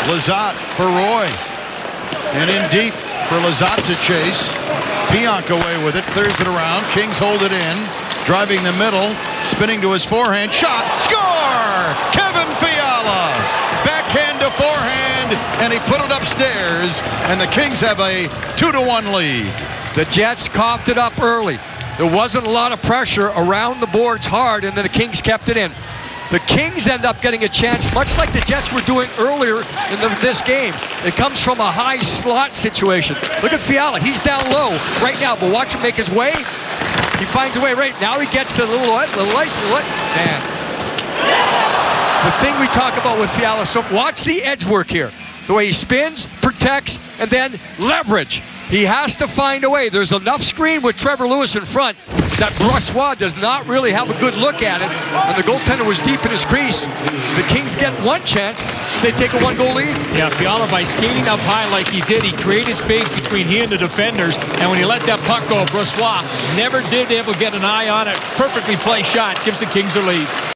Lizotte for Roy. And in deep for Lizotte to chase. Pionk away with it. Clears it around. Kings hold it in. Driving the middle. Spinning to his forehand. Shot. Score! Kevin Fiala. Backhand to forehand. And he put it upstairs. And the Kings have a 2-1 lead. The Jets coughed it up early. There wasn't a lot of pressure around the boards hard, and then the Kings kept it in. The Kings end up getting a chance, much like the Jets were doing earlier in this game. It comes from a high slot situation. Look at Fiala. He's down low right now, but watch him make his way. He finds a way right now. He gets the little light. Man. The thing we talk about with Fiala, so watch the edge work here. The way he spins, protects, and then leverage. He has to find a way. There's enough screen with Trevor Lewis in front that Brossoit does not really have a good look at it. And the goaltender was deep in his crease. The Kings get one chance. They take a 1-goal lead. Yeah, Fiala, by skating up high like he did, he created space between he and the defenders. And when he let that puck go, Brossoit never did able to get an eye on it. Perfectly placed shot. Gives the Kings the lead.